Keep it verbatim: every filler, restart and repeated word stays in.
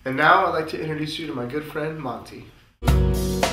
And now I'd like to introduce you to my good friend, Monte.